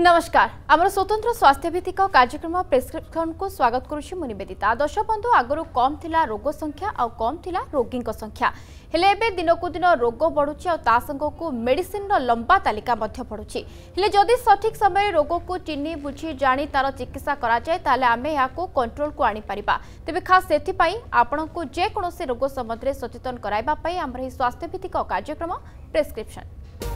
नमस्कार आमर स्वतंत्र स्वास्थ्य भित्तिक कार्यक्रम प्रेस्क्रिप्शन को स्वागत करुछि मु निवेदिता। दर्शक बंधु आगु कम थिला रोग संख्या आ कम थिला रोगी संख्या हेले एबे दिनकु दिन रोग बढ़ुछि आ ता संगको मेडिसिन रो लंबा तालिका मध्ये पड़ुछि। हेले जदि सठिक समय रोग को चिन्हि बुझी जानी तार चिकित्सा करा जाय ताले आमे याको कंट्रोल को आनी परिबा। तबे खास सेथि पई आपनकु जे कोनोसी रोग संबंध सचेतन कराइबा पई हमर ही स्वास्थ्य भित्तिक कार्यक्रम प्रेस्क्रिप्शन।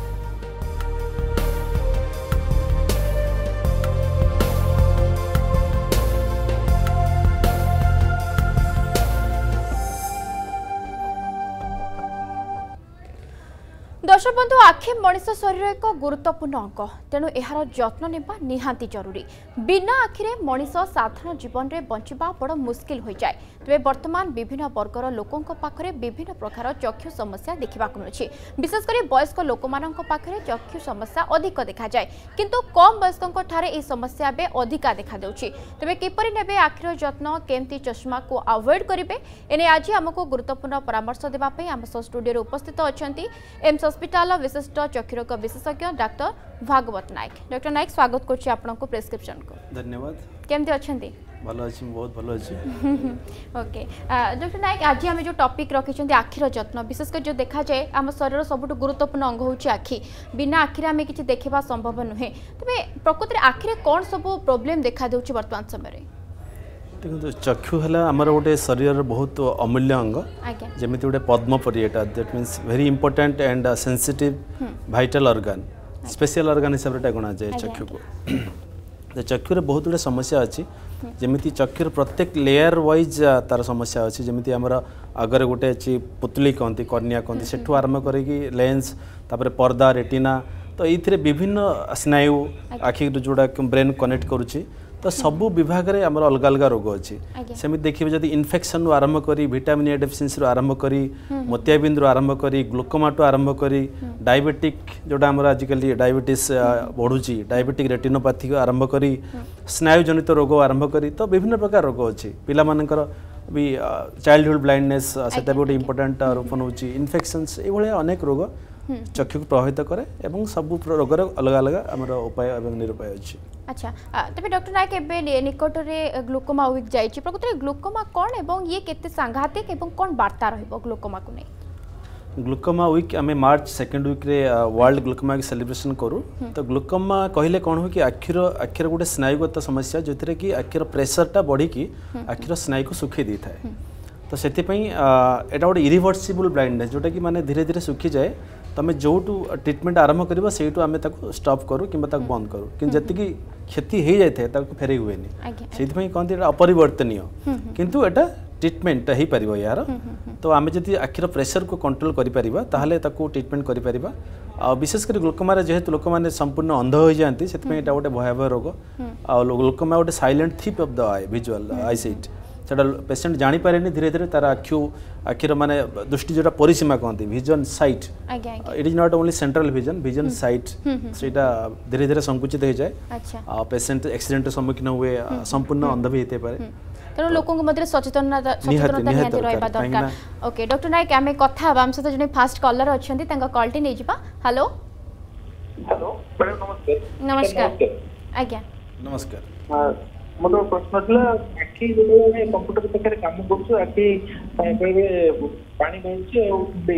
दर्शक बंधु आखि मनीष शरीर एक गुरुत्वपूर्ण अंग तेणु यार जत्न नेबा निहांती जरूरी। बिना आखिरे मनीष साधारण जीवन में बंचिबा बड़ मुस्किल हो जाए। तेरे वर्तमान विभिन्न वर्गर लोकों पाखरे विभिन्न प्रकार चक्षु समस्या देखा मिलुछि। विशेषकर वयस्क लोक पाखरे चक्षु समस्या अधिक देखा जाए किंतु कम वयस्कों ठारे ए समस्या बे अधिका देखा देउछि। तेबे किपरि नेबे आखिर जत्न केमती चश्मा को अवॉइड करिवे एने आज हमको गुरुत्वपूर्ण परामर्श देबा पई हम स्टूडियो उपस्थित अछंती एम्स हॉस्पिटल विशिष्ट चक्षुरोग विशेषज्ञ डॉक्टर भागवत नायक। डॉक्टर नायक स्वागत करछि आपनको प्रेस्क्रिप्शन को। धन्यवाद। केमती अछंती? भलो अछि, बहुत भलो अछि। ओके डॉक्टर नायक आज हम जो टॉपिक रखिछंती आखिर जत्न विशेषकर जो देखा जाए आम शरीर सबुठ गुरुत्वपूर्ण अंग होछि आखि। बिना आखिरे आमे किछि देखिबा संभव नुहे। तबे प्रकृति आखिरे कोन सब प्रॉब्लम देखा देउछि वर्तमान समय रे? देखो चक्षु है आमर गोटे शरीर बहुत अमूल्य अंग जमीती गोटे पद्म परी एटा that means very important and sensitive vital organ special organ हिसाब से गणा जाए चक्षु को। चक्षुर बहुत गुड़े समस्या अच्छी जमीती चक्षुर प्रत्येक लेयर वाइज तार समस्या अच्छी जमीती आमर आगर गोटे अच्छी पुतली कहती कर्निया कहती सेठू आरंभ करी लेंस तापर पर्दा रेटिना तो ये विभिन्न स्नायु आखि जोड़ा ब्रेन कनेक्ट करुच्ची तो सबू विभाग में आम अलग अलग रोग अच्छी सेमती देखिए जब इन्फेक्शन आरंभ करी विटामिन ए डेफिशिएंसी आरंभ करी मोतियाबिंद आरंभ करी ग्लूकोमा आरंभ करी डायबिटिक जोटा आम आजिकल डायबिटीज बढ़ुची डायबिटिक रेटिनोपैथी आरंभ करी स्नायु जनित रोग आरंभ करी तो विभिन्न प्रकार रोग अच्छी पिला मानकर भी चाइल्डहुड ब्लाइंडनेस से गोटे इंपोर्टेंट रूप नौ इन्फेक्शंस ये अनेक रोग चक्षु को प्रभावित करे एवं सब रोगर अलग अलग आमर उपाय एवं निरुपाय अच्छी। अच्छा तबे डॉक्टर नायक एबे निकट रे ग्लूकोमा वीक जाइछि प्रकृति ग्लूकोमा कोन एवं ये केते सांघातिक एवं कोन वार्ता रहइबो ग्लूकोमा को नै? ग्लूकोमा वीक आम मार्च सेकेंड वीक रे वर्ल्ड ग्लूकोमा वीक सेलिब्रेशन करूँ तो ग्लूकोमा कहले कौन हो कि आखिर गोटे स्नायुगत समस्या जो कि आखिर प्रेसरटा बढ़ी कि आखिर स्नायु को सुखी दी थाए तो से एटा गोटे इरिवर्सिबल ब्लाइंडनेस जोटा कि माने धीरे धीरे सुखी जाए तुम जो ट्रिटमेंट आरंभ कर से आम स्टॉप करूँ कि बंद करूँ कि जी क्षति हो जाए फेरे हुए से कहते अपरिवर्तनीय किंतु एटा ट्रिटमेंट हो पार यार तो आम जब आखिर प्रेसर को कंट्रोल करें ट्रिटमेंट कर विशेषकर ग्लूकोमा जेहेतु लोक मैंने संपूर्ण अंध हो जाती से गोटे भयावह रोग आ ग्लूकोमा गोटे silent thief of the eye visual eyesight से पेसेंट जानीपारे धीरे धीरे तार आखिर माने दृष्टि जोटा परिसीमा कहती vision sight it is not only central vision sight से धीरे धीरे संकुचित हो जाए पेसेंट एक्सीडेंट सम्मुखीन हुए संपूर्ण अंध भी होते पारे तेणु लोकों मध्य सचेतनता निहाती रहबा दरकार। ओके डॉक्टर नायक आमे कथा हम सहित जने फास्ट कॉलर अछंती तांका कॉल टी नै जिबा। हेलो हेलो मैडम नमस्कार। नमस्कार आज्ञा नमस्कार। हां मोर प्रश्न थला आखि जो कंप्यूटर पाखे काम करछु आखि कहबे पानी बहउछि और दे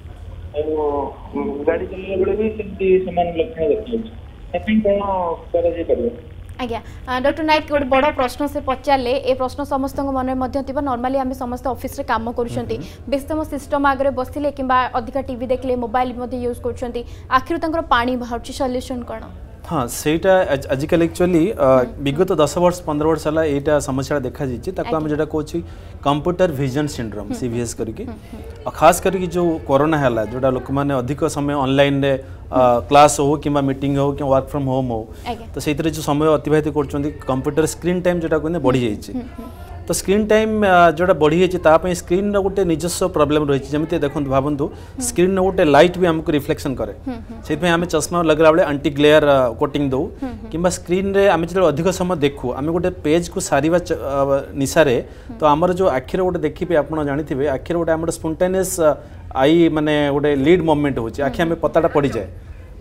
होछि गाड़ी चलला बेले भी सेमती समान लक्षण देखै एथि कोन करा जे परबो? आज्ञा डॉक्टर नायक गोटे बड़ प्रश्न से पचारे ए प्रश्न समस्त मन में नॉर्मली आम समस्त ऑफिस रे काम करुँच बेसम सिस्टम आगे बसिले कि अधिका टीवी देखले मोबाइल यूज कर आखिर पानी बाहर सल्यूशन कौन? हाँ सेटा आजिकल एक्चुअली विगत 10 वर्ष 15 वर्ष है यहाँ समस्या देखा आम जो कहे कंप्यूटर विजन सिंड्रोम सीवीएस करके खास करके जो कोरोना है जोटा लोक मैंने अधिक समय ऑनलाइन रे क्लास हो कि मीटिंग हो कि वर्क फ्रॉम होम हो तो से जो समय अतिबाहित कर कंप्यूटर स्क्रीन टाइम जोटा कहते बढ़ी जाइए तो स्क्रीन टाइम जोटा बढ़ी जाए स्क्रीन गोटे निजस्व प्रोब्लेम रही जमी देखो भावतु स्क्रीन गोटे लाइट भी हमको रिफ्लेक्शन करे से आम चश्मा लगला बेले एंटी ग्लेयर कोटिंग दो कि स्क्रीन रे आम जो अधिक समय देखू आम गोटे पेज को सारिबा निशारे तो आमर जो आखिर गोटे देखिए आप जानी आखिर गोटे आम स्पॉन्टेनियस आई माने गोटे लीड मूवमेंट हो आखि आम पताटा पड़ जाए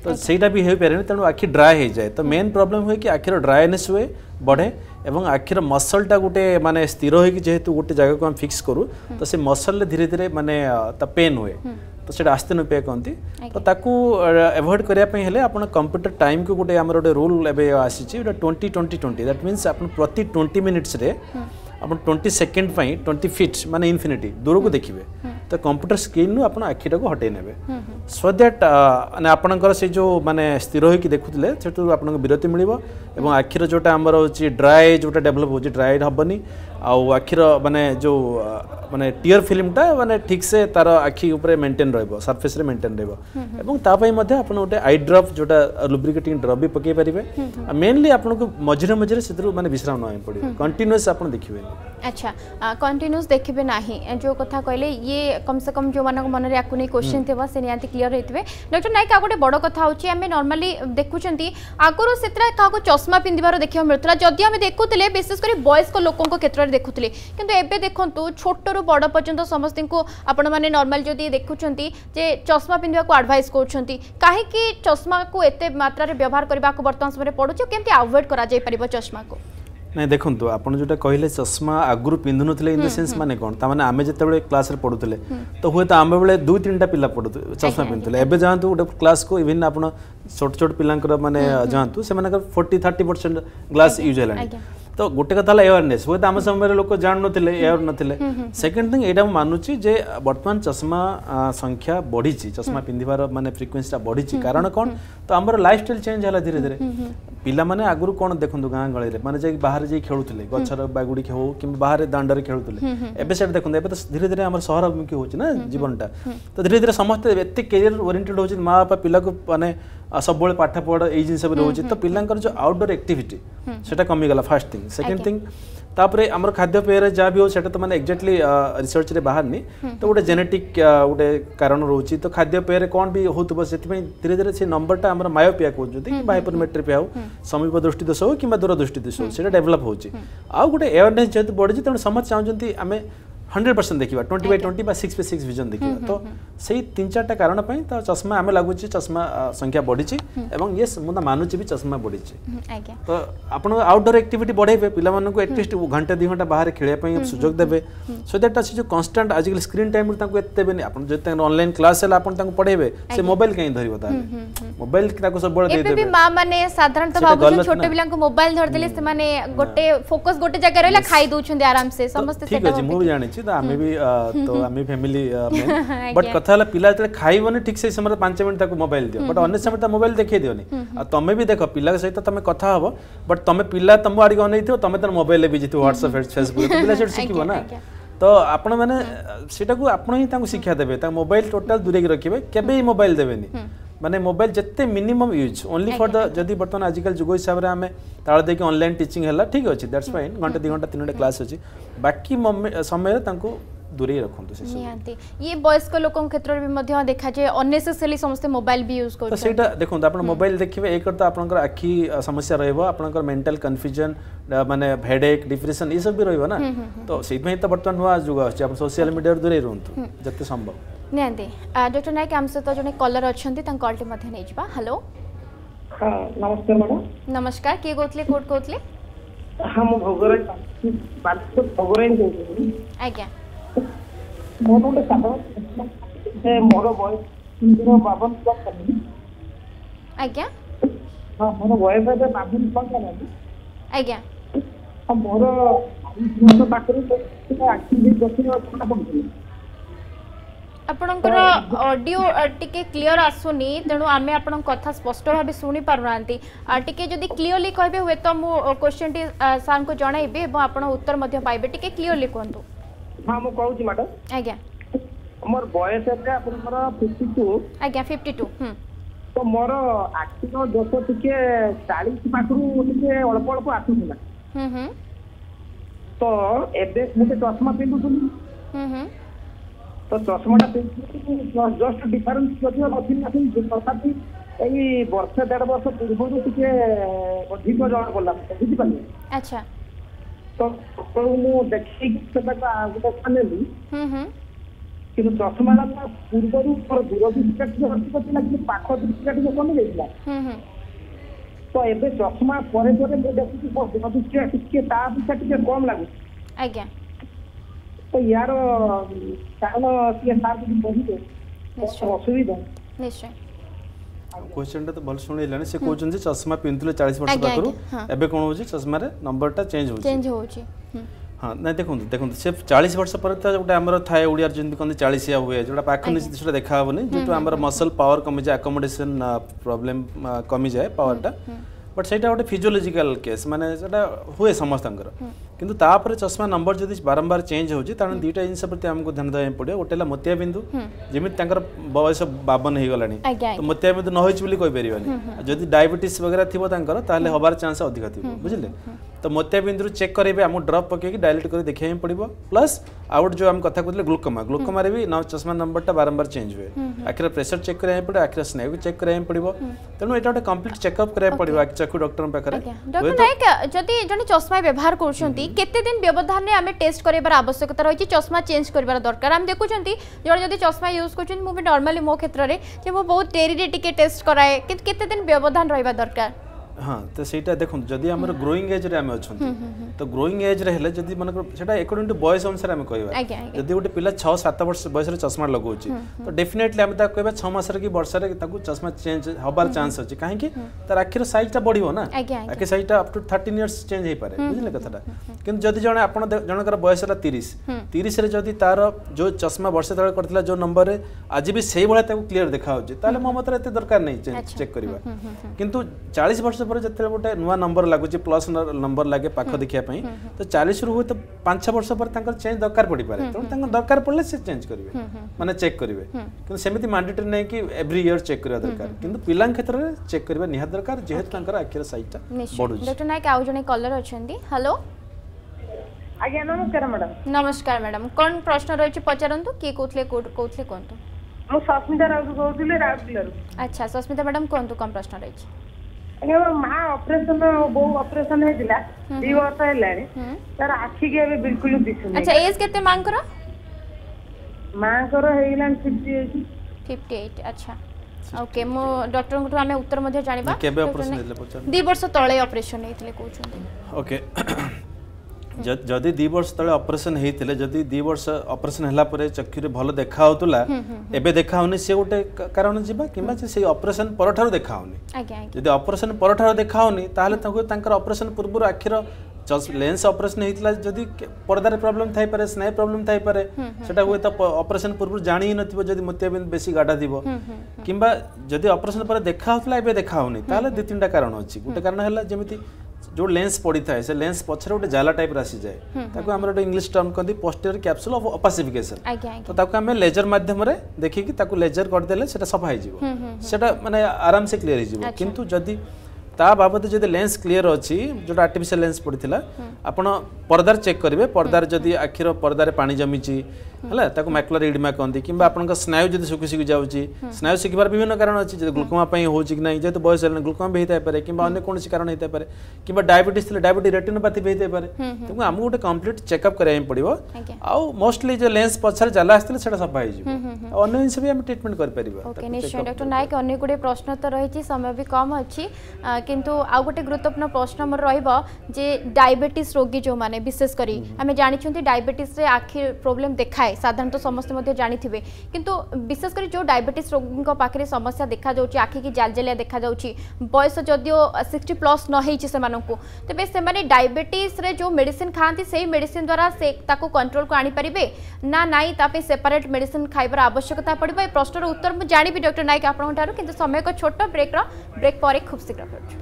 तो ସେଇଟା ବି ହେଇପାରେନି ତେଣୁ ଆଖି ଡ୍ରାଏ ହେଇଯାଏ ତ ମେନ୍ ପ୍ରୋବ୍ଲେମ୍ ହୁଏ କି ଆଖିର ଡ୍ରାଏନେସ୍ ହୁଏ ବଢ଼େ ଏବଂ ଆଖିର ମସଲଟା ଗୋଟେ ମାନେ ସ୍ଥିର ହେଇକି ଯେହେତୁ ଗୋଟେ ଜାଗାକୁ ଆମେ ଫିକ୍ସ କରୁ ତ ସେ ମସଲରେ ଧୀରେ ଧୀରେ ମାନେ ତା ପେନ୍ ହୁଏ ତ ସେଇଟା ଆସ୍ତେନୋପିଆ କହନ୍ତି ତ ତାକୁ ଏଭଏଡ୍ କରିବା ପାଇଁ ହେଲେ ଆପଣ କମ୍ପ୍ୟୁଟର ଟାଇମ୍କୁ ଗୋଟେ ଆମର ଗୋଟେ ରୁଲ୍ ଏବେ ଆସିଛି ଗୋଟେ 20-20-20 ଦ୍ୟାଟ୍ ମିନ୍ସ ଆପଣ ପ୍ରତି 20 ମିନିଟ୍ସରେ ଆପଣ 20 ସେକେଣ୍ଡ ପାଇଁ 20 ଫିଟ୍ ମାନେ ଇନଫିନିଟି ଦୂରକୁ ଦେଖିବେ ତ କମ୍ପ୍ୟୁଟର ସ୍କ୍ରିନ୍ରୁ ଆପଣ ଆଖିଟାକୁ ହଟେଇ ନେବେ ସୋ ଦ୍ୟାଟ୍ ମାନେ ଆପଣଙ୍କର ସେ ଯେଉଁ ମାନେ ସ୍ଥିର ହୋଇକି ଦେଖୁଥିଲେ ସେଠୁ ଆପଣଙ୍କୁ ବିରତି ମିଳିବ ଏବଂ ଆଖିର ଯେଉଁଟା ଆମର ହେଉଛି ଡ୍ରାଏ ଯେଉଁଟା ଡେଭଲପ୍ ହେଉଛି ଡ୍ରାଏ ହେବନି ଆଉ ଆଖିର ମାନେ ଯେଉଁ ମାନେ ଟିୟର ଫିଲ୍ମଟା ମାନେ ଠିକ୍ସେ ତାର ଆଖି ଉପରେ ମେଣ୍ଟେନ୍ ରହିବ ସର୍ଫେସ୍ରେ ମେଣ୍ଟେନ୍ ରହିବ ଏବଂ ତା ପାଇଁ ମଧ୍ୟ ଆପଣ ଗୋଟେ ଆଇ ଡ୍ରପ୍ ଯେଉଁଟା ଲୁବ୍ରିକେଟିଂ ଡ୍ରପ୍ ବି ପକାଇ ପାରିବେ ଆଉ ମେନଲି ଆପଣଙ୍କୁ ମଝିରେ ମଝିରେ ସେଥିରୁ ମାନେ ବିଶ୍ରାମ ନେବାକୁ ପଡ଼ିବ କଣ୍ଟିନ୍ୟୁଅସ୍ ଆପଣ ଦେଖିବେନି अच्छा कंटिन्यूस देखिए ना जो कथा कहले ये कम से कम जो मानक मन में नहीं क्वेश्चन थे से निहांती क्लियर होते डॉक्टर नायक गोटे बड़ कथा होची आमे नॉर्मली देखुं आगुरी से क्या चश्मा पिंधार देखा मिलता जदि आम देखुले विशेषकर वयस्क लोकों क्षेत्र में देखुले किंतु एबे देखंतु छोट रु बड़ पर्यंत समस्त को आपण माने नॉर्मल जदि देखुं जे चश्मा पिंधा को एडवाइस करछंती काहे चश्मा को एते मात्रा रे व्यवहार करबा को वर्तमान समय पड़ुछ केमती अवॉइड करा जाय परिबो चश्मा को नहीं देखो आपड़ जो कहले चश्मा आगुरी पिंधु इन द सेन्स माने कौन ताने आमे जिते क्लास रे पढ़ुले तो हुए तो आम बेले 2-3टा पिला पढ़ु चश्मा पिंधुले एबे जातु गोटे क्लास को इवन आप छोट छोट पिलांकर माने जातु से 40-30% ग्लास यूज है तो गोटे कथा अवेयरनेस हुए तो आम समय लोक जान नथिले एयर नथिले सेकंड थिंग एटा मानुची जे वर्तमान चश्मा संख्या बढ़ी चश्मा पिंधिबार माने फ्रिक्वेंसी बढ़ी कारण कौन तो आमर लाइफस्टाइल चेंज है धीरे धीरे पिला माने आगुरु कौन देखंतु गाँ गली माने जे बाहर जे खेलुले गछर बागुड़ी हो कि बाहर दांडर खेलुले एबे सेट देखंतु एबे तो धीरे धीरे आमर शहर अभिमुखी होची ना जीवनटा तो धीरे धीरे समस्त एते कैरियर ओरिएंटेड होची माँ बापा पिला को माने सब बड़े पाठ पढ़ ये जिन सब रोचे तो पिलांकर जो आउटडोर एक्टिविटी सेटा कमी गला फर्स्ट थिंग सेकंड थिंग तापरे हमर खाद्य पेय जहाँ भी हो सेटा तो माने एग्जैक्टली रिसर्च रे बाहर नहीं तो गोटे जेनेटिक गोटे कारण रोची तो खाद्य पेय कौन भी होतबो से धीरे धीरे से नंबरटा हमर मायोपिया कहते कि हाइपरमेट्रिपिया हो समीप दृष्टि दोष हो कि दूरदृष्टि दोष हो सेटा डेवलप होची आ गोटे अवेयरनेस जेहेतु बढ़ी तेणु समस्त चाहते आम 100% देखा 20/20 बा 6/6 विजन देखा तो से 3-4टा कारण तो चश्मा आम लगुच चश्मा संख्या बढ़ी एवं ये मुझे मानुची भी चश्मा बढ़ी तो आप आउटडोर एक्टिविटी बढ़ेबे पिला एटलिस्ट घंटे 2 घंटा बाहर खेलने सुजोग देवे सो दैट से जो कन्स्टांट आजिकल स्क्रीन टाइम देवेनि आप जो ऑनलाइन क्लास है आपन पढ़ेबे से मोबाइल कहीं धरबो ताले मोबाइल सब बड़ दे देबे मां माने साधारणतः बाबू छोटे पिला को मोबाइल धर देले से माने गोटे फोकस गोटे जगह रहला खाई दोछन आराम से समस्त ठीक है मु भी जानि छी आमे भी तो आमे फैमिली बट कथा है पिला जब खाइबनी ठीक से समय 5 मिनट तक मोबाइल दियो बट अन्य समय मोबाइल देखै दियोनी आ तमे भी देख पिला सहित तमे कथा हबो बट तमे पिला तम आड़ी गनै थियो तमे त मोबाइल बिजी थियो व्हाट्सएप फेसबुक पिला सेट सिखिबो ना तो आपण माने सेटा को आपण ही तांको शिक्षा देबे ता मोबाइल टोटल दूरे के रखिबे केबे ही मोबाइल देबेनी माने मोबाइल जिते minimum use only for the जदि बर्तमान आजिकल जुग हिसाब रे आमे ताळ देखि ऑनलाइन टीचिंग हला ठीक अछि दैट्स फाइन घंटे 2 घंटा 3 घंटा क्लास अछि बाकी समय तांको दूरे रखंतु से निहांती ये वयस्क लोकन क्षेत्र में मध्य देखा जे अननेसेसरी समस्त मोबाइल भी यूज कर तो सेटा देखंतु आपण मोबाइल देखिबे एक तो आपनकर आखी समस्या रहइबो आपनकर मेंटल कंफ्यूजन माने हेडेक डिप्रेशन ये सब भी रहइबो ना तो सेइ तो बर्तमान हुआ जुग अछि आप सोशल मीडिया दूरे रहंतु जते संभव निहांती डॉक्टर नायक हम सहित जने कॉलर अछंती तं कॉल टे मध्य नै जिबा हेलो हां नमस्कार मैडम नमस्कार के गोतले कोड कोतले हां मो भोगरे बात भोगरे कहू आज्ञा मोर गोटे साधारण से मोर बयस 52 प्लस करनी आज्ञा हां मोर बयस है 52 प्लस करनी आज्ञा हां मोर तो पाखरे एक्टिविटी देखि पड़ा पड़ती आपणकर ऑडियो टिके क्लियर आसुनी तेणु आमे आपण कथा स्पष्ट भाव शुणी पारुनांती टिके जदि क्लियरली कहबे हुए तो मु क्वेश्चन टी सर को जणाइबे एवं आपण उत्तर मध्य पाइबे टिके क्लियरली कहंतु हां मु कहू छी मैडम आज्ञा मोर बयस है आपनकर 52 आज्ञा 52 तो मोर आखिर जस टिके 40 पाखरु टिके अल्प अल्प आसुला तो एबे मुते चश्मा पिंधुनी तो चश्माटा जस्ट डिफरेंस जति नथिन तथापि एई वर्ष 1.5 वर्ष पूर्व टिके अधिक जण पड़ला बुझि पाले अच्छा तो मु देखि सेटा गोटे खानेली କିନ୍ତୁ ଚଷମାଟା ପୂର୍ବରୁ ମୋର ଦୂର ଦୃଷ୍ଟିଟା ଟିକେ ଅଧିକ ଥିଲା କିନ୍ତୁ ପାଖ ଦୃଷ୍ଟିଟା ଟିକେ କମି ଯାଇଥିଲା। ତ ଏବେ ଚଷମା ପରେ ପରେ ମୁଁ ଦେଖୁଛି ମୋ ଦୂର ଦୃଷ୍ଟିଟା ଟିକେ ତା ଅପେକ୍ଷା ଟିକେ କମ୍ ଲାଗୁଛି। ଆଜ୍ଞା। ତ ୟାର କାରଣ ଟିକେ ସାର୍ ଯଦି କହିବେ ଅସୁବିଧା। ନିଶ୍ଚୟ। क्वेश्चन तो भल शुणिलानी से कहते चश्मा पिंधुले 40 वर्ष पाखरु एबे कोन होची चश्मा रे नंबरटा चेंज होची हाँ ना देखो देखो से 40 वर्ष पर गोटे आमर थाए ओडिया जमी कहते 40 हुए जो पाख निश्चित देखा हेनी जो आम मसल पावर कमी जाए अकोमोडेशन प्रॉब्लम कमी जाए पावरटा बट से गोटे फिजियोलॉजिकल केस माने हुए समस्त किंतु तापर चश्मा नंबर जदि बारंबार चेंज होची ताने दुईटा जिनस प्रति हमको ध्यान देवा पड़े गोटे मोतिया बिंदु जमी बयस 52 हो गलानी तो मोतिया बिंदु न होइछ बोली कहि परिबानी जदि डायबिटीज वगैरह थिबो तांकर ताले होबार चांस अधिक थिबो बुझिले तो मोतिया बिंदु चेक करेबे हम ड्रॉप पके डायलेट कर देखिया पड़ो प्लस आउट जो हम कथा कहते ग्लूकोमा ग्लूकोमा रे भी चश्मा नंबरटा बारंबार चेंज हुए आखिर प्रेशर चेक करा पड़े आखिर स्नायु चेक करा पड़ो तेणु एटा गोटे कंप्लीट चेकअप करा पड़ो चक्षु डॉक्टर पाखरे डॉक्टर नायक जदि जने चश्मा व्यवहार करछंती केते दिन व्यवधान रे हमें टेस्ट करबार आवश्यकता रही चश्मा चेंज करबार दरकार हम देखुछंती जने जदि चश्मा यूज करछन मु भी नॉर्मली मो क्षेत्र रे जे मो बहुत डेरी रे टिके टेस्ट कराए केते दिन व्यवधान रहबा दरकार हाँ तो सहीटा देखो जदि आम ग्रोइंग एज रे आमे अछंती तो ग्रोइंग एज रे हेले जदि मन सेटा अकॉर्डिंग टू बॉयज अनुसार आमे कहबा जदि गोटे पिला 6-7 वर्ष बयस रे चश्मा लगाउची तो डेफिनेटली आमे ता कहबा 6 मास रे कि वर्ष रे ताकू चश्मा चेंज होबार चांस अछि काहे कि तार आखिर साइजटा बढ़िबो ना आखिर साइजटा अप टू 13 इयर्स चेंज हे पारे बुझले कथाटा किंतु जदि जने आपण जनकर बयस ला 30 रे जदि तार जो चश्मा वर्ष तळे करथिला जो नंबर रे आज भी सेही भला ताकू क्लियर देखा होची ताले मो मतरे एते दरकार नै चेक करबा किंतु 40 वर्ष पर जते गोटे नुआ नंबर लागुची प्लस नंबर लागे पाख देखिया पई तो 40 रु तो 5-6 वर्ष पर तांकर चेंज दरकार पड़ी पारे तो तांकर दरकार पड़ले से चेंज करिवे माने चेक करिवे किंतु सेमिति मैंडेटरी नै कि एवरी ईयर चेक करिया दरकार किंतु पिलांग क्षेत्र रे चेक करिवा निहा दरकार जेहेतु तांकर आखिर साइजटा बडुची डॉक्टर नायक आउ जने कॉलर अछंती हेलो आज्ञा नमस्कार मैडम नमस्कार मैडम कोन प्रश्न रहछि पचारंतु की कोथले कोंतु मु सस्मिता राउत कहउथिले राउतलर अच्छा सस्मिता मैडम कोंतु कोन प्रश्न रहछि माँ ऑपरेशन बो ऑपरेशन हेजिला 2 वर्ष हेलानी तार आखि के अबे बिल्कुल दिसुनी अच्छा एज केते मांग करो मां करो हेलान 58 अच्छा ओके मो डॉक्टर को हमें उत्तर मध्ये जानिबा केबे ऑपरेशन हेले पचार 2 वर्ष तळे ऑपरेशन हेतिले कहउछन ओके जदि 2 वर्ष तले ऑपरेशन हेतिले जदि 2 वर्ष ऑपरेशन हला परे चक्षुरे भलो देखा होतुला एबे देखा होनी से गोटे कारण जिबा किबा से ऑपरेशन परठारो देखा होनी आज्ञा जदि ऑपरेशन परठारो देखा होनी ताले ताको तांकर ऑपरेशन पूर्व आखिर लेंस ऑपरेशन हेतिला जदि पर्दार प्रॉब्लम थाई पारे स्नायु प्रॉब्लम थाई पारे सेटा हुए तो ऑपरेशन पूर्व जानि ही नथिबो जदि मोतियाबिंद बेसी गाडा दिबो किबा जदि ऑपरेशन पर देखा होतला एबे देखा होनी ताले 2-3टा कारण अछि गोटे कारण हला जेमिति जो लेंस पड़ी थाए से लेंस पछरे गोटे जाला टाइप रासी जाए ताको हमर गोटे इंग्लिश टर्म कहती पोस्टीरियर कैप्सूल ऑफ ओपासिफिकेशन तो ताको हमें लेजर माध्यम रे देखि कि ताको लेजर कर देले सेटा सफा हो जिवो सेटा माने आराम से क्लियर हो जिवो किंतु जदी ता बाबत जदि लेंस क्लियर अछि जोटा आर्टिफिशियल लेंस पड़िथिला आपण पर्दार चेक करिवे पर्दार जदि आखिर पर्दार पानी जमीची हला ताको मैकुलर एडिमा कहंदी किबा आपनका स्नायु जदि सुखि सुखि जाउची स्नायु सुखिबार विभिन्न कारण अछि जदि ग्लूकोमा पई होची कि नै जेतु बयस हेले ग्लूकोमा भी हेतै पारे किबा अन्य कोनसी कारण हेतै पारे किबा डायबिटीज थिले डायबिटीज रेटिनोपैथी भी हेतै पारे तको हमु गोटे कंप्लीट चेकअप कराय पड़िबो आ मोस्टली जे लेंस पछर जाला आस्थिले सेटा सफा हो जिवो अन्य जिंस भी हम ट्रीटमेंट कर परिबो ओके निश्चय डॉक्टर नायक अन्य गुडे प्रश्न तो रहिछि समय भी कम अछि किंतु आउ गोटे गुरुत्वपूर्ण प्रश्न मोर रहिबो जे डायबिटीज रोगी जो माने विशेष करी हमें जानि छथि डायबिटीज रे आखिर प्रॉब्लम देखाए साधारणतः समस्त मध्ये जानि थिबे किंतु विशेष करी जो डायबिटीज रोगी को पाखरे समस्या देखा जाउची आखि की जालजालिया देखा जाउची बयस जदियो 60 प्लस न हेछि से माननकु तबे से माने डायबिटीज रे जो मेडिसिन खांती सेही मेडिसिन द्वारा से ताको कंट्रोल को आनी परिबे ना नाई तापे सेपरेट मेडिसिन खाइबर आवश्यकता पड़िबो ए प्रश्नर उत्तर मु जानिबि डॉक्टर नायक आपन थारु किंतु समय को छोटो ब्रेक पर खूब शीघ्र करू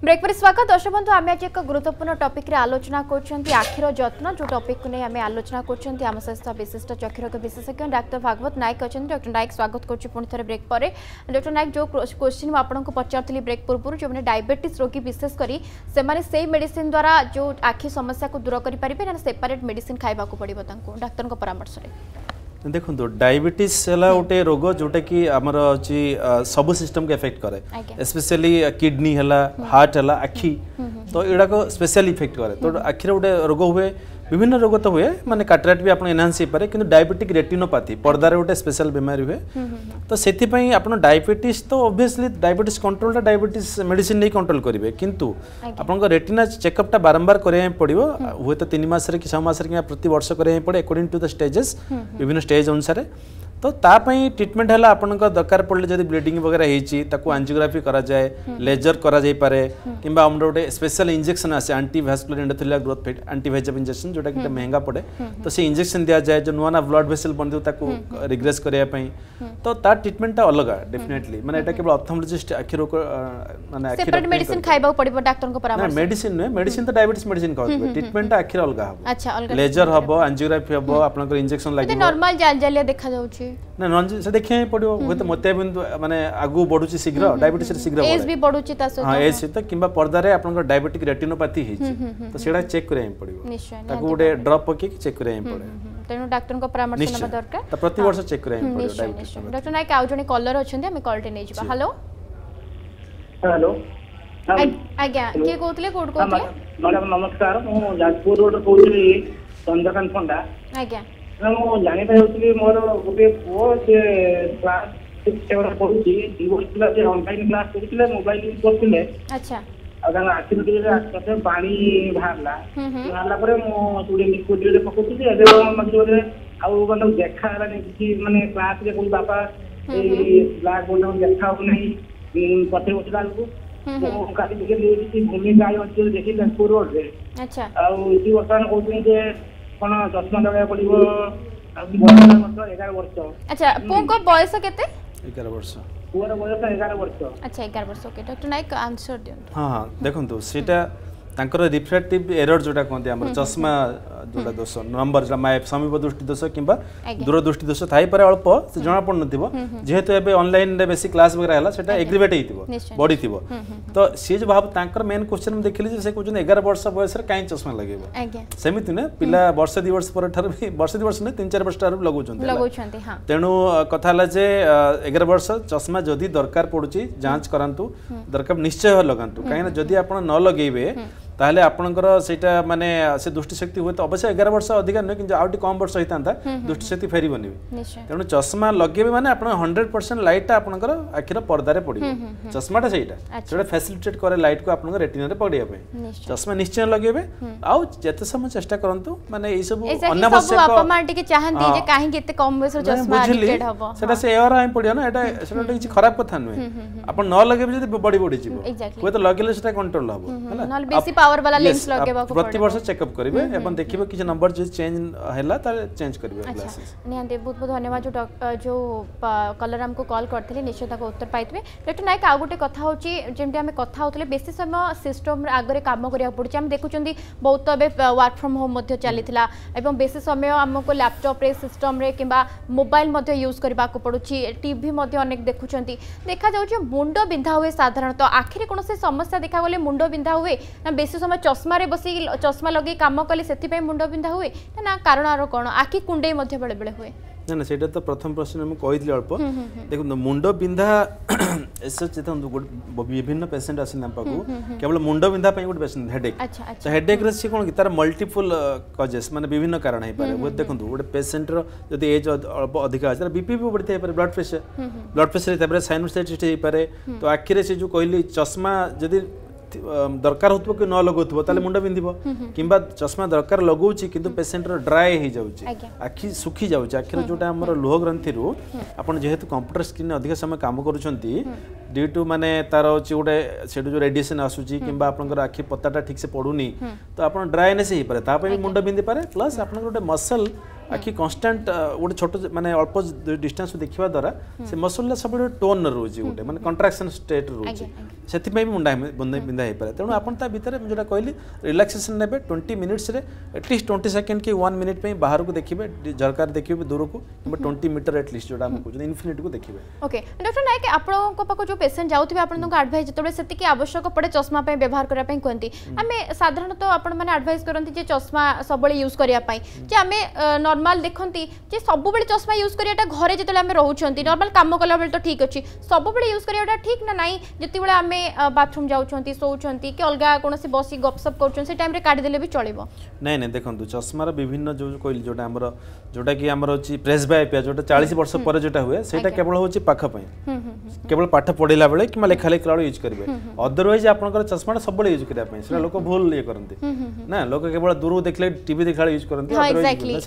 ब्रेक पर स्वागत दर्शक बंधु आम आज एक गुरुत्वपूर्ण टॉपिक रे आलोचना कर आखिर जत्न जो टॉपिक को नहीं आम आलोचना कर सहित विशिष्ट चक्षुरोग विशेषज्ञ डाक्टर भागवत नायक अच्छा डॉक्टर नायक स्वागत कर पुणी थे ब्रेक पर डॉक्टर नायक जो क्वेश्चन मुझे आपको पचारी ब्रेक पूर्व जो मैंने डायबिटीज रोगी विशेषकर से मेडिसिन द्वारा जो आखि समस्या को दूर करेंगे सेपरेट मेडिसिन खावा पड़ो डाक्तर परामर्श देखो डायबिटीज है गोटे रोग जोटा कि आमर अच्छी सब सिस्टम को इफेक्ट करे स्पेशली किडनी है हार्ट है आखि तो युवा को स्पेशल इफेक्ट करे तो आखिर गोटे रोग हुए विभिन्न रोग तो हुए माने कैटरेक्ट भी आपन एनहांस हो पारे किंतु डायबिटिक रेटिनोपैथी पर्दार गोटे स्पेशल बीमारी हुए तो सेति पई आपन डायबिटीज तो obviously diabetes control diabetes medicine नहीं कंट्रोल करिवे किंतु आपन को रेटिना चेकअप टा बारंबार करे पड़िबो हुए तो 3 मास रे कि 6 मास रे कि प्रति वर्ष करे पड़े अकॉर्डिंग टू द स्टेजेस विभिन्न स्टेज अनुसार तो तापई ट्रीटमेंट है आपन दरकार पड़े जब ब्लीडिंग वगैरह होती एंजियोग्राफी करा जाए लेजर करा जाए पारे किंबा हम गोटे स्पेशल इंजेक्शन आसे anti vascular endothelial growth factor anti VEGF injection जोटा कि महंगा पड़े तो से इंजेक्शन दिया जाए जो नुआ ब्लड वेसल बनते ताको रिग्रेस करने तो तार ट्रीटमेंट अलग डेफिनेटली माने एटा केवल ऑप्थेल्मोलॉजिस्ट आखि रोग माने सेपरेट मेडिसिन खाइबा पड़िबो डाक्टर को परामर्श मेडिसिन नुए मेडिसिन तो डायबिटीज मेडिसिन खाउबे ट्रीटमेंट आखि अलग हबो अच्छा अलग लेजर हबो एंजियोग्राफी हबो आपन को इंजेक्शन लागि नॉर्मल जालिया देखा जाउची ना नॉन से देखिए पड़ो हुए तो मोतियाबिंदु माने आगु बढ़ुची शीघ्र डायबिटीज शीघ्र एज भी बढ़ुची ता सो हां एज से किंबा पर्दा रे आपन डायबिटिक रेटिनोपैथी हिची तो सेडा चेक करे पड़िबो निश्चय ताको गोटे ड्रॉप पके चेक करे पड़े तेनु डॉक्टर को परामर्श नबा दरकार तो प्रति वर्ष चेक करे पड़ो डायबिटीज डॉक्टर नायक आउ जने कॉलर अछंती हम कॉल टे नै जिबा हेलो हेलो आज्ञा के कोतले कोड कोतले मैडम नमस्कार मु जाजपुर रोड कोली चंद्रकांत पंडा आज्ञा ମୁଁ ଜାଣିପାରୁଥିଲି ମୋର ଗୋଟେ ପୁଅ ସେ କ୍ଲାସ୍ 6 ପଢୁଛି 2 ବର୍ଷ ଥିଲା ସେ ଅନଲାଇନ୍ କ୍ଲାସ୍ କରୁଥିଲେ ମୋବାଇଲ ୟୁଜ୍ କରୁଥିଲେ ଆଚ୍ଛା ଆଉ ତାଙ୍କ ଆଖିରୁ ଟିକେ ପାଣି ବାହାରିଲା ପରେ ମୁଁ ଗୋଟେ ଲିକ୍ୱିଡରେ ପକଉଥିଲି ଏବେ ମଝିରେ ଆଉ ମାନେ ଦେଖା ହେଲାନି କିଛି ମାନେ କ୍ଲାସ୍ରେ କୋଉ ବାପା ଏଇ ବ୍ଲାକ୍ ବୋର୍ଡ ଦେଖା ହଉ ନାହିଁ ପଛରେ ବସିଲା ବେଳକୁ ମୁଁ କାଲି ଟିକେ ନେଇଛି ଭୂମିକା ଅଞ୍ଚଳ ଦେଖି ଯାଜପୁର ରୋଡରେ ଆଚ୍ଛା ଆଉ ଏଠି ବର୍ତ୍ତମାନ କହୁଛନ୍ତି ଯେ कोन चश्मा लगा पड़िबो 11 वर्ष अच्छा पो को बयस केते 11 वर्ष पूरा बयस 11 वर्ष अच्छा 11 वर्ष ओके डॉक्टर नायक आंसर दियन हां हां देखंतु सेटा तांकर रिफ्रैक्टिव एरर जोटा कहते हमर चश्मा जोटा दोष नंबर जोटा माय समीप दृष्टि दोष किंबा दूर दृष्टि दोष थाई पारे अल्प से जणा पड़ नथिबो जेहेतु एबे ऑनलाइन रे बेसी क्लास वगैरह हला सेटा एग्रीवेट हेतिबो बॉडी थिबो तो सी जो भाव तांकर मेन क्वेश्चन हम देखिली जे से कहउछन 11 वर्ष बयस रे काई चश्मा लगेबो सेमिति ने पिला वर्ष 2 वर्ष पर ठर भी वर्ष 2 वर्ष ने 3-4 वर्ष ठार लगउछन हां तेनु कथा हला जे 11 वर्ष चश्मा जदी दरकार पडुची जांच करंतु दरकार निश्चय लगांतु काईना जदी आपण न लगेबे ताहले आपनकर सेटा माने से दृष्टिशक्ति हुए तो अवश्य 11 वर्ष अधिक न कि आउटी कम वर्ष होता दृष्टिशक्ति फेरबनी तेणु चश्मा लगेबे माने आपण 100% लाइट आपनकर आखिर पर्दारे पड़िबो चश्माटा सेटा सेटा फैसिलिटेट करे लाइट को आपनकर रेटिना रे पड़िया पे चश्मा निश्चय लगेबे आउ जते समय चेष्टा करंतु माने ए सब अनावश्यक अपमान टिके चाहंती जे काहे केते कम वयस चश्मा एडिक्टेड हबो सेटा से एयर आइ पड़िया ना एटा सेटा किछि खराब कथा नुए आपण न लगेबे जदी बड़ी जिवो होय तो लगेले सेटा कंट्रोल हबो हला नल बेसी पावर वाला लेंस लगेबा को प्रति वर्ष चेकअप करिवे एवं देखिबे कि नंबर जे चेंज हैला त चेंज करिवे ग्लासेस निहांते बहुत बहुत धन्यवाद जो कलर हमको कॉल करथले निश्चित को उत्तर पाइतबे डॉक्टर नायक आ गुटे कथा होची जेमते हमें कथा होतले बेसी समय सिस्टम रे आगरे काम करिया पड़छ हम देखुचंदी बहुत अबे वर्क फ्रॉम होम मध्ये चलीथिला एवं बेसी समय हमको लैपटॉप रे सिस्टम रे किबा मोबाइल मध्ये यूज करबा को पड़ुची टीवी मध्ये अनेक देखुचंती देखा जाउची मुंडो बिंधा हुए साधारणतः आखिर कोन से समस्या देखा गले मुंडो बिंधा हुए ना बेसी समय चश्मा रे बसी चश्मा लगे काम कले सेति मुंड बिंधा हुए ना कारण आरो कोन आखि कुंडे मध्ये बेले बेले हुए ना ना सेटा तो प्रथम प्रश्न हम कहितले अल्प देखो मुंड बिंधा ऐसे चेतन विभिन्न पेशेंट आसिन हम पाकू केवल मुंड बिंधा पई गुड पेशेंट हेडेक तो हेडेक रे से कोन कि तार मल्टीपल कॉजेस माने विभिन्न कारण है पारे वो देखंतु गुड पेशेंट रो यदि एज अल्प अधिक आछे बीपी भी बढ़ते पारे ब्लड प्रेशर तापर साइनोसाइटिस हे पारे तो आखि रे से जो कहली चश्मा यदि दरकार होतबो कि न लगोतबो ताले मुंड बिंदिबो किंबा चश्मा दरकार लगौची किंतु पेशेंट रो ड्राई हे जाउची आखि सुखी जाउची आखिर जोटा हमर लोह ग्रंथि रो आपण जेहेतु कंप्यूटर स्क्रीन अधिक समय काम करूछंती ड्यू टू माने तार होची गोटे सेडु जो रेडिएशन आसुची किंबा आपनकर आखि पत्ताटा ठीक से पडुनी तो आपण ड्राइनेस हे पारे ता पे मुंड बिंदी पारे प्लस आपन गोटे मसल आखि कांस्टेंट गोटे छोट माने अल्प डिस्टेंस देखिबा द्वारा से मसल सब टोन रोजी गोटे माने कंट्राक्शन स्टेट रोजी सेति पे मुंडा बिंदा हे पारे तेणु आपण ता भीतर जोटा कहली रिलैक्सेशन नेबे 20 मिनिट्स रे एटलीस्ट 20 सेकंड की 1 मिनिट पे बाहर को देखिबे झरकार देखिबे दूर को कि 20 मीटर एटलीस्ट जोटा हम कहू इन्फिनिटी को देखिबे। ओके डॉक्टर नायक आपण को पाको जो पेशेंट जाउथिबे आपण को एडवाइस जतबे सेति की आवश्यक पड़े चश्मा पे व्यवहार करिया पे कहंती हमें साधारणत आपण माने एडवाइस करंती जे चश्मा सबले यूज करिया पे जे हमें नॉर्मल देखंती जे सब बेले चश्मा यूज करियाटा घरे जतले हमें रहउछंती नॉर्मल काम कला बेले तो ठीक अछि सब बेले यूज करियाटा ठीक ना नाही जति बेले हमें बाथरूम जाउछंती सोउछंती कि अलगा कोनोसी बसी गपसप करछन से टाइम रे काढी देले भी चलिबो नहीं नहीं देखंतु चश्मार विभिन्न जो कहली जोटा हमर जोटा कि हमर अछि प्रेस बायोपिया जोटा 40 वर्ष पर जोटा हुए सेटा केवल होछि पाख पई केवल पाठ पढिला बेले कि लेखा लेखा यूज करबे अदरवाइज आपनकर चश्माटा सब बेले यूज करिया पई सेटा लोक भूल ये करंती ना लोक केवल दूर देखले टीवी देखला यूज करंती अदरवाइज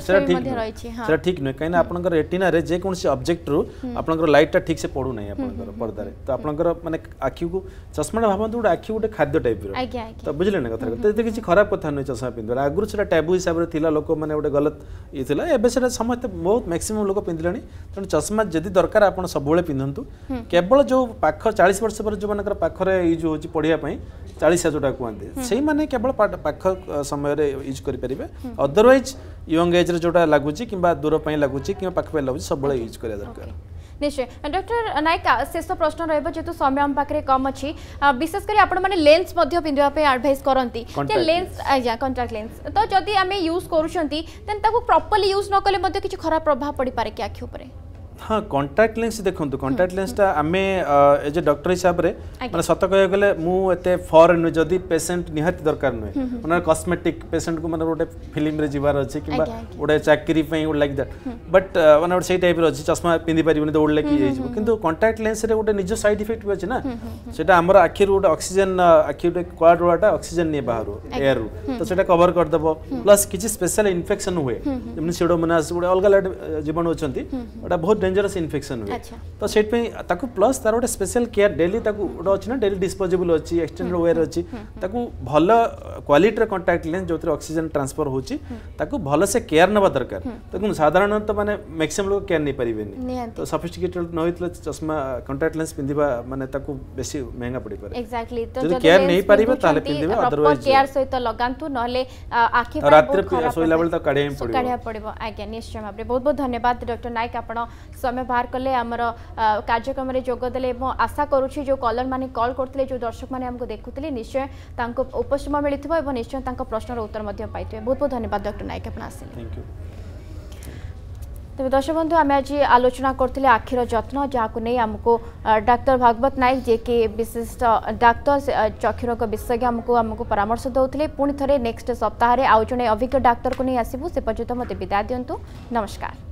सेटा ठीक नै कहिना आपनकर रेटिना रे जे कोनसी ऑब्जेक्ट रु आपनकर लाइट टा ठीक से पडू नै आपनकर पर्दा रे तो आपनकर माने आखी को चश्मा भाबंतु गोटे आखी गोटे खाद्य टाइप रो तो बुझले ना कथा तो किसी खराब कथा नै चश्मा पिंदरा आगुर सेटा टैबू हिसाब रे थिला लोक माने गोटे गलत ई थिला एबे सेटा समस्त बहुत मैक्सिमम लोक पिंदिलानी तण चश्मा जदी दरकार आपण सब बेले पिंदंतु केवल जो पाख 40 वर्ष पर जो मानकर पाख रे यूज होची पढिया पई 40 जोटा कहते से माने केवल पाख समय रे यूज करि परिबे अदरवाइज यंग एज रे जोटा लागुची किबा दूर पई लागुची किबा पाख पे लागुची सब बेले यूज करिया दरकार निश्चय डॉक्टर नायक शेष प्रश्न रहिबो जेतु समय हम पाखरे कम अछि विशेष करी आपण माने लेंस मध्ये पिंदिबा पे एडवाइस करंती जे लेंस आजा कांटेक्ट लेंस तो जदी हमें यूज करूछंती देन ताको प्रॉपर्ली यूज न कले मध्ये किछ खराब प्रभाव पड़ी पारे कि आखि ऊपर हाँ कांटेक्ट लेंस देखंतु कांटेक्ट लेंस ता आमे एज ए डॉक्टर हिसाब रे माने सत कह गले मु एते फॉरेन जदी पेशेंट निहाती दरकार नै माने कॉस्मेटिक पेशेंट को माने गोटे फिल्म रे जीवार अछि किबा गोटे चाकरी पई गोटे लाइक दैट बट माने गोटे सेही टाइप रे अछि चश्मा पिंदी परिबनी दौड़ले की जाइबो किंतु कांटेक्ट लेंस रे गोटे निज साइड इफेक्ट भी अछि ना सेटा हमर आखि रो गोटे ऑक्सीजन आखि गोटे क्वाड रोटा ऑक्सीजन ने बाहर एयर रो तो सेटा कवर कर दबो प्लस किछि स्पेशल इन्फेक्शन हुए जेमनि सिडोमोनास गोटे अलग जीवाणु अछंती ओटा बहुत डेंजरस इन्फेक्शन हुए तो सेट पे ताकू प्लस तार गोटे स्पेशल केयर डेली ताकू ओटा अछि ना डेली डिस्पोजेबल अछि एक्सटेंडेड वेयर अछि ताकू भलो क्वालिटी रे कांटेक्ट लेंस जोतिर ऑक्सीजन ट्रांसफर होछि ताकू भलो से केयर नबा दरकार ताकू साधारणतः माने मैक्सिमम लोग केयर नै परिबेनी तो सोफिस्टिकेटेड न होइतले चश्मा कांटेक्ट लेंस पिंदिबा माने ताकू बेसी महंगा पड़ी पारे एग्जैक्टली तो जदी केयर नै परिबे ताले पिंदिबे अदरवाइज केयर सहित लगांतु नहले आखि पर रात सोइला बेल तो काढिया पड़िबो आज्ञा निश्चय भाबरे बहुत बहुत धन्यवाद डॉक्टर नायक आपण समय बाहर कले आमर कार्यक्रम रे जोग देले आशा करूछि जो कॉलर माने कॉल करथिले जो दर्शक माने हमको देखुथिले निश्चय तांको उपशम मिलिथिबो एवं निश्चय तांको प्रश्नर उत्तर मध्ये पाइथिबे बहुत बहुत धन्यवाद डॉक्टर नायक आपण आसिले थैंक यू तेज दर्शक बंधु आम आज आलोचना करथिले आखिर जत्न जहां नहीं आमको डाक्टर भागवत नायक जे कि विशिष्ट डाक्टर चक्षुरोग विशेषज्ञ हमको परामर्श दौथिले पुणी थरे नेक्स्ट सप्ताह रे आउ जणे अभिज्ञ डाक्टर को नहीं आसीबु से पर्यंत मते विदाय दियंतु नमस्कार।